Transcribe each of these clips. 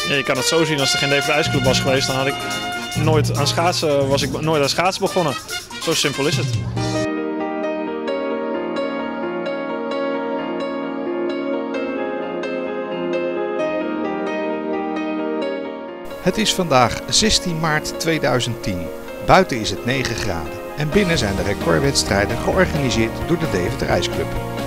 Ja, je kan het zo zien, als er geen Deventer IJsclub was geweest, dan was ik nooit aan schaatsen begonnen. Zo simpel is het. Het is vandaag 16 maart 2010. Buiten is het 9 graden en binnen zijn de recordwedstrijden georganiseerd door de Deventer IJsclub.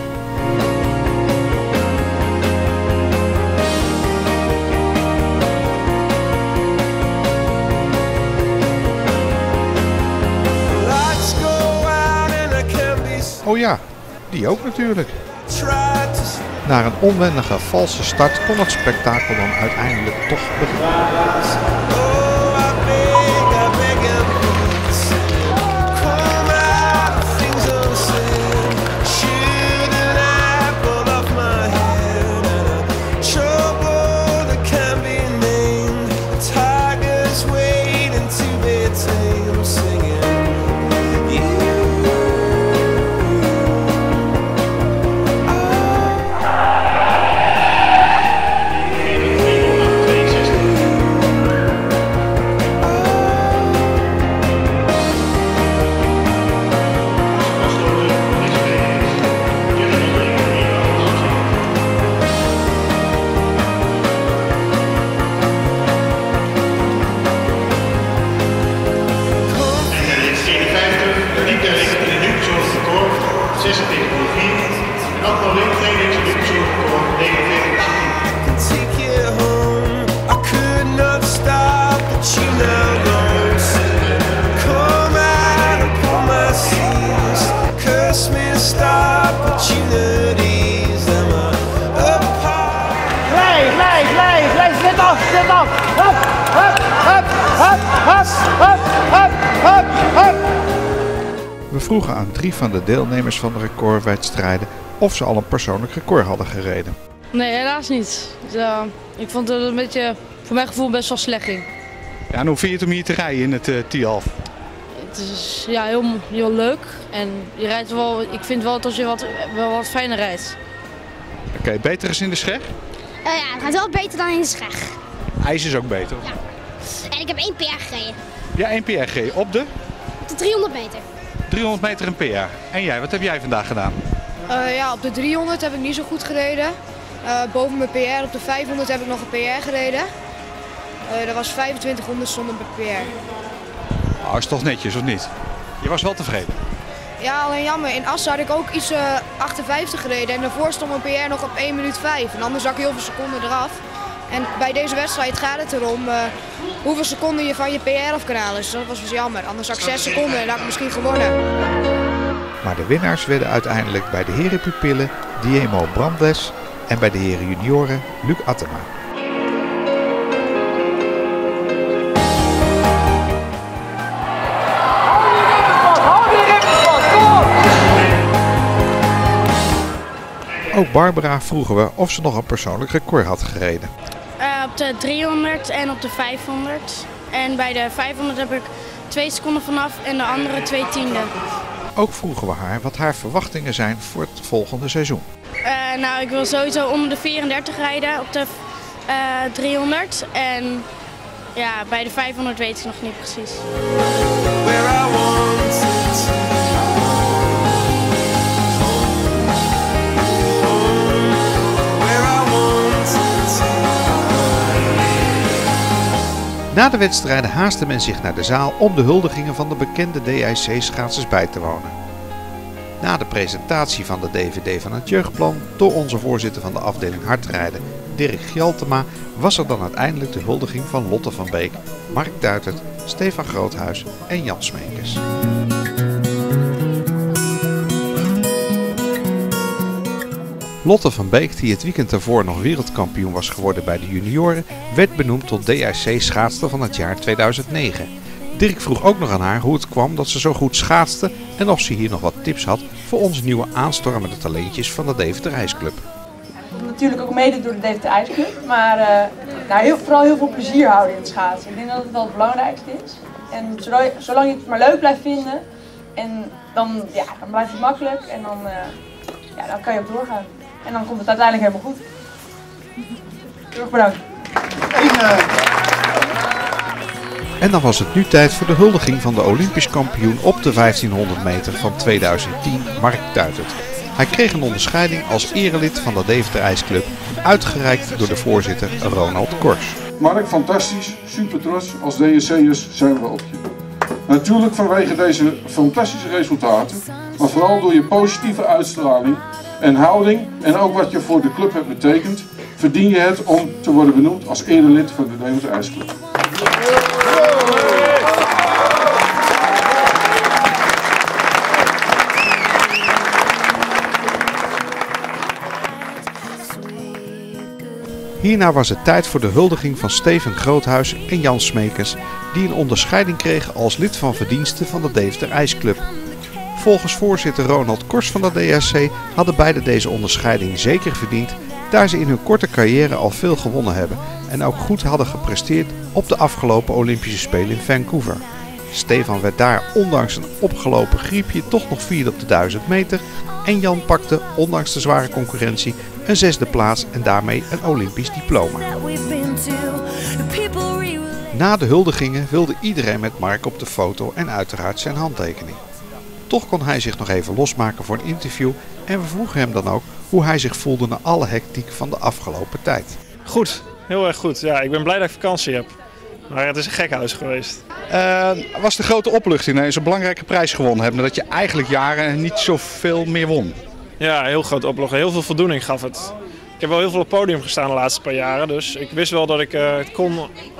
Oh ja, die ook natuurlijk. Na een onwendige valse start kon het spektakel dan uiteindelijk toch beginnen. Zet af! Hup, hup, hup, hup, hup, hup, hup, hup. We vroegen aan 3 van de deelnemers van de recordwedstrijden of ze al een persoonlijk record hadden gereden. Nee, helaas niet. Ik vond het een beetje, voor mijn gevoel, best wel slecht ging. Ja, en hoe vind je het om hier te rijden in het Tialf? Het is ja, heel leuk en je rijdt wel, ik vind wel dat je wel wat fijner rijdt. Oké, beter is in de Scheg? Ja, het gaat wel beter dan in de Scheg. IJs is ook beter? Ja. En ik heb 1 PR gereden. Ja, 1 PR gereden. Op de? Op de 300 meter. 300 meter een PR. En jij, wat heb jij vandaag gedaan? Ja, op de 300 heb ik niet zo goed gereden. Boven mijn PR op de 500 heb ik nog een PR gereden. Dat was 2500 zonder PR. Oh, is toch netjes, of niet? Je was wel tevreden? Ja, alleen jammer. In Assen had ik ook iets 58 gereden en daarvoor stond mijn PR nog op 1 minuut 5. En anders zak ik heel veel seconden eraf. En bij deze wedstrijd gaat het erom hoeveel seconden je van je PR af kan halen. Dus dat was dus jammer. Anders zak ik 6 seconden en dan had ik misschien gewonnen. Maar de winnaars werden uiteindelijk bij de heren pupillen Diemo Brandes en bij de heren junioren Luc Attema. Ook Barbara vroegen we of ze nog een persoonlijk record had gereden. Op de 300 en op de 500. En bij de 500 heb ik 2 seconden vanaf en de andere 2 tienden. Ook vroegen we haar wat haar verwachtingen zijn voor het volgende seizoen. Nou, ik wil sowieso onder de 34 rijden op de 300. En ja, bij de 500 weet ik nog niet precies. Na de wedstrijden haastte men zich naar de zaal om de huldigingen van de bekende DIC-schaatsers bij te wonen. Na de presentatie van de DVD van het jeugdplan door onze voorzitter van de afdeling hardrijden, Dirk Gjaltema, was er dan uiteindelijk de huldiging van Lotte van Beek, Mark Duitert, Stefan Groothuis en Jan Smeekes. Lotte van Beek, die het weekend daarvoor nog wereldkampioen was geworden bij de junioren, werd benoemd tot DIC-schaatster van het jaar 2009. Dirk vroeg ook nog aan haar hoe het kwam dat ze zo goed schaatste en of ze hier nog wat tips had voor onze nieuwe aanstormende talentjes van de Deventer IJsclub. Natuurlijk ook mede door de Deventer IJsclub, maar vooral heel veel plezier houden in het schaatsen. Ik denk dat het wel het belangrijkste is. En zolang je het maar leuk blijft vinden, en dan blijft het makkelijk en dan kan je ook doorgaan. En dan komt het uiteindelijk helemaal goed. Heel erg bedankt. En dan was het nu tijd voor de huldiging van de Olympisch kampioen op de 1500 meter van 2010, Mark Tuitert. Hij kreeg een onderscheiding als erelid van de Deventer IJsclub, uitgereikt door de voorzitter Ronald Kors. Mark, fantastisch, super trots. Als DSC'ers zijn we op je. Natuurlijk vanwege deze fantastische resultaten, maar vooral door je positieve uitstraling en houding en ook wat je voor de club hebt betekend, verdien je het om te worden benoemd als erelid van de Deventer IJsclub. Hierna was het tijd voor de huldiging van Steven Groothuis en Jan Smekens, die een onderscheiding kregen als lid van verdiensten van de Deventer IJsclub. Volgens voorzitter Ronald Kors van de DSC hadden beide deze onderscheiding zeker verdiend, daar ze in hun korte carrière al veel gewonnen hebben en ook goed hadden gepresteerd op de afgelopen Olympische Spelen in Vancouver. Stefan werd daar ondanks een opgelopen griepje toch nog vierde op de 1000 meter en Jan pakte ondanks de zware concurrentie een 6e plaats en daarmee een Olympisch diploma. Na de huldigingen wilde iedereen met Mark op de foto en uiteraard zijn handtekening. Toch kon hij zich nog even losmaken voor een interview en we vroegen hem dan ook hoe hij zich voelde na alle hectiek van de afgelopen tijd. Goed, heel erg goed. Ja, ik ben blij dat ik vakantie heb. Maar het is een gekhuis geweest. Was de grote opluchting dat je zo'n belangrijke prijs gewonnen hebt, nadat je eigenlijk jaren niet zoveel meer won? Ja, heel groot opluchting. Heel veel voldoening gaf het. Ik heb wel heel veel op het podium gestaan de laatste paar jaren. Dus ik wist wel dat ik het kon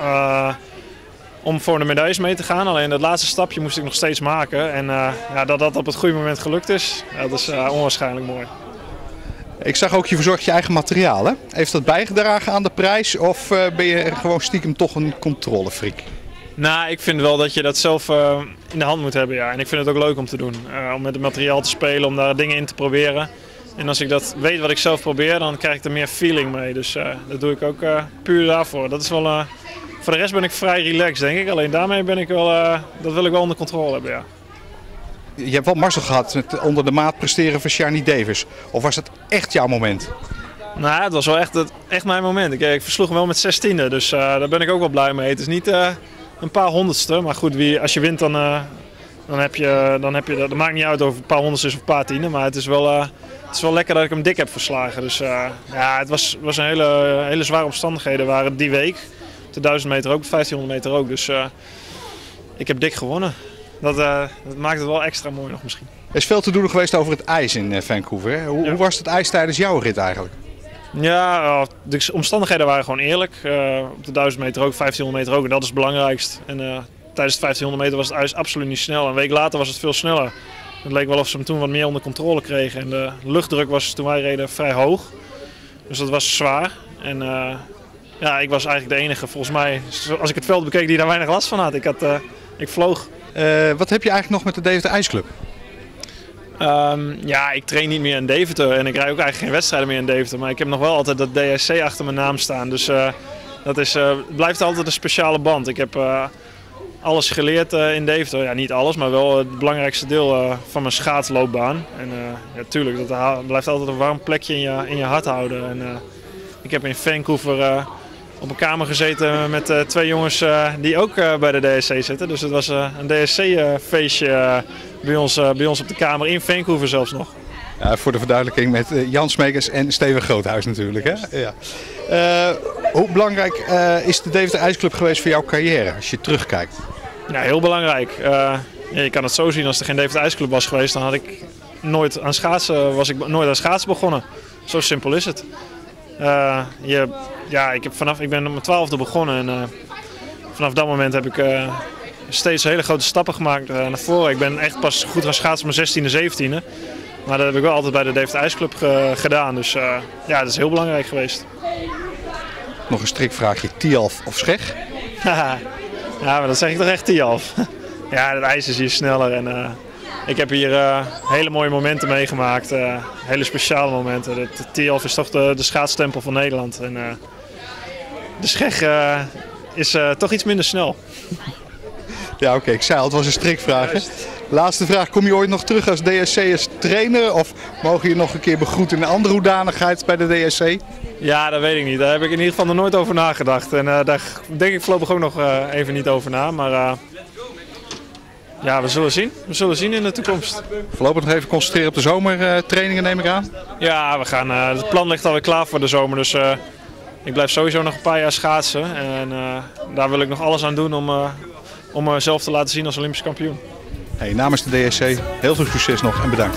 om voor de medailles mee te gaan. Alleen dat laatste stapje moest ik nog steeds maken. En ja, dat op het goede moment gelukt is, ja, dat is onwaarschijnlijk mooi. Ik zag ook, je verzorgt je eigen materiaal, hè? Heeft dat bijgedragen aan de prijs of ben je gewoon stiekem toch een controlefreak? Nou, ik vind wel dat je dat zelf in de hand moet hebben, ja. En ik vind het ook leuk om te doen. Om met het materiaal te spelen, om daar dingen in te proberen. En als ik dat weet wat ik zelf probeer, dan krijg ik er meer feeling mee. Dus dat doe ik ook puur daarvoor. Dat is wel, voor de rest ben ik vrij relaxed, denk ik. Alleen daarmee ben ik wel, dat wil ik wel onder controle hebben, ja. Je hebt wel mazzel gehad met onder de maat presteren van Sharni Davis. Of was het echt jouw moment? Nou, het was wel echt mijn moment. Ik versloeg hem wel met 16e, dus daar ben ik ook wel blij mee. Het is niet een paar honderdste, maar goed, als je wint dan heb je dat maakt niet uit of het een paar honderdste is of een paar tienden. Maar het is wel lekker dat ik hem dik heb verslagen. Dus ja, het was een hele zware omstandigheden waren die week. Op de 1000 meter ook, op de 1500 meter ook. Dus ik heb dik gewonnen. Dat maakt het wel extra mooi nog misschien. Er is veel te doen geweest over het ijs in Vancouver. Hè? Hoe was het ijs tijdens jouw rit eigenlijk? Ja, de omstandigheden waren gewoon eerlijk. Op de 1000 meter ook, 1500 meter ook. En dat is het belangrijkst. En tijdens de 1500 meter was het ijs absoluut niet snel. Een week later was het veel sneller. Het leek wel of ze hem toen wat meer onder controle kregen. En de luchtdruk was toen wij reden vrij hoog. Dus dat was zwaar. En ja, ik was eigenlijk de enige, volgens mij, als ik het veld bekeek, die daar weinig last van had. Ik vloog. Wat heb je eigenlijk nog met de Deventer IJsclub? Ja, ik train niet meer in Deventer en ik rij ook eigenlijk geen wedstrijden meer in Deventer. Maar ik heb nog wel altijd dat DSC achter mijn naam staan. Dus het blijft altijd een speciale band. Ik heb alles geleerd in Deventer. Ja, niet alles, maar wel het belangrijkste deel van mijn schaatsloopbaan. En ja, tuurlijk, dat blijft altijd een warm plekje in je hart houden. En, ik heb in Vancouver op een kamer gezeten met 2 jongens die ook bij de DSC zitten. Dus het was een DSC-feestje bij ons op de kamer in Vancouver zelfs nog. Ja, voor de verduidelijking met Jan Smekens en Steven Groothuis natuurlijk. Hè? Ja. Hoe belangrijk is de Deventer IJsclub geweest voor jouw carrière als je terugkijkt? Ja, heel belangrijk. Je kan het zo zien, als er geen Deventer IJsclub was geweest, dan had ik nooit aan schaatsen begonnen. Zo simpel is het. Ik ben op mijn 12e begonnen en vanaf dat moment heb ik steeds hele grote stappen gemaakt naar voren. Ik ben echt pas goed gaan schaatsen op mijn 16e, 17e. Maar dat heb ik wel altijd bij de Deventer IJsclub gedaan. Dus ja, dat is heel belangrijk geweest. Nog een strikvraagje, Tialf of Scheg? Ja, maar dat zeg ik toch echt Tialf. Ja, het ijs is hier sneller en ik heb hier hele mooie momenten meegemaakt. Hele speciale momenten. De Tialf is toch de schaatstempel van Nederland. En de Scheg is toch iets minder snel. Ja, oké, ik zei al, het was een strikvraag. Laatste vraag, kom je ooit nog terug als DSC als trainer? Of mogen je nog een keer begroeten in een andere hoedanigheid bij de DSC? Ja, dat weet ik niet. Daar heb ik in ieder geval nog nooit over nagedacht. En daar denk ik voorlopig ook nog even niet over na. Maar ja, we zullen zien. We zullen zien in de toekomst. Voorlopig nog even concentreren op de zomertrainingen, neem ik aan. Ja, het plan ligt alweer klaar voor de zomer. Dus ik blijf sowieso nog een paar jaar schaatsen. En daar wil ik nog alles aan doen om mezelf te laten zien als Olympisch kampioen. Hey, namens de DSC heel veel succes nog en bedankt.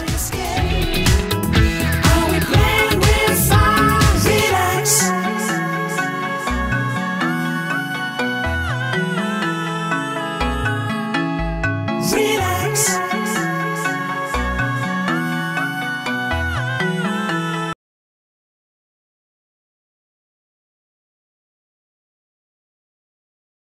Relax.